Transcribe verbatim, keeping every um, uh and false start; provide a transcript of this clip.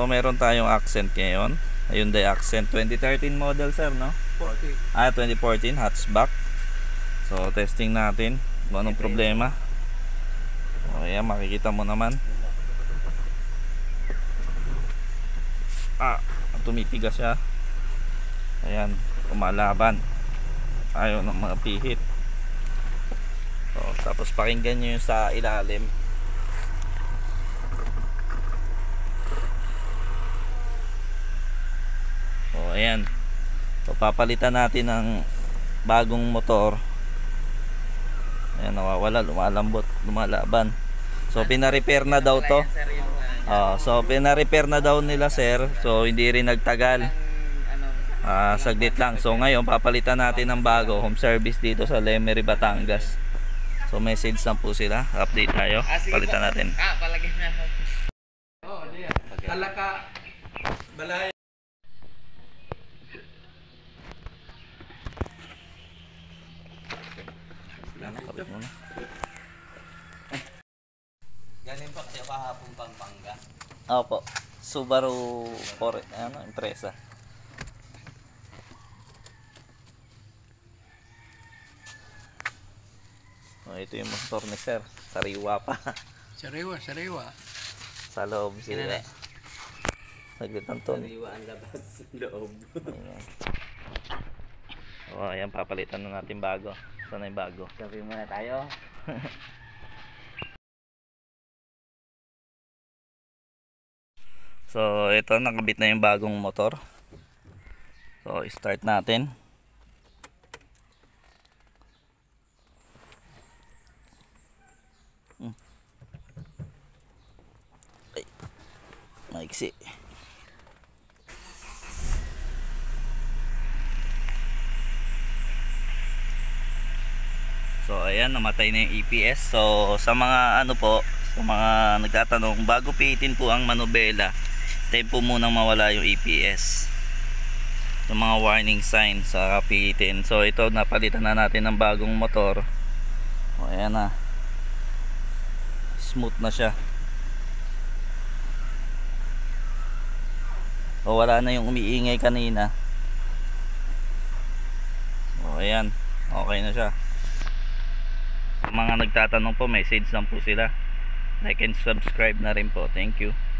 meron tayong Accent ngayon. Hyundai Accent twenty thirteen model, sir, no? fourteen. Ah, twenty fourteen hatchback. So testing natin kung anong problema. O ayan, makikita mo naman. Ah, tumitigas siya. Ayan, kumalaban. Ayaw ng mga pihit. So, tapos pakinggan nyo yung sa ilalim. So ayan. So papalitan natin ng bagong motor. Ayan, nawawala, lumalambot, lumalaban. So pina-repair na daw to. Uh, so pina-repair na daw nila, sir. So hindi rin nagtagal. Uh, saglit lang. So ngayon papalitan natin ng bago, home service dito sa Lemery, Batangas. So message lang po sila. Update tayo. Palitan natin. Ah, palagay na. Oh, diyan. Talaka balay. Kapit mo na. Galing pa kayo kahapon Pampanga. Opo. Subaru for ano, Impreza. Oh, ito yung motor ni sir. Sariwa pa. Sariwa, sariwa. Sa loob sila. Saglit ng ton. Sariwa ang labas loob. Ayan. Oh, ayan, papalitan na natin bago. Saan na yung bago? Sabi muna tayo. So ito, nakabit na yung bagong motor. So start natin. hmm. Ay, maiksi. So ayan, namatay na yung E P S. So sa mga ano po, sa mga nagtatanong, bago pihitin po ang manubela, tayo po munang mawala yung E P S, yung mga warning sign sa pihitin. So ito, napalitan na natin ng bagong motor. O ayan na, smooth na siya. O wala na yung umiingay kanina. O ayan, okay na siya. Sa mga nagtatanong po, message lang po sila. Like and subscribe na rin po. Thank you.